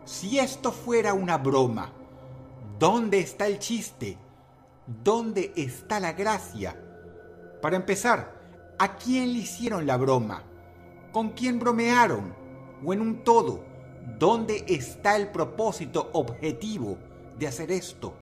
Si esto fuera una broma, ¿dónde está el chiste? ¿Dónde está la gracia? Para empezar, ¿a quién le hicieron la broma? ¿Con quién bromearon? O en un todo, ¿dónde está el propósito objetivo de hacer esto?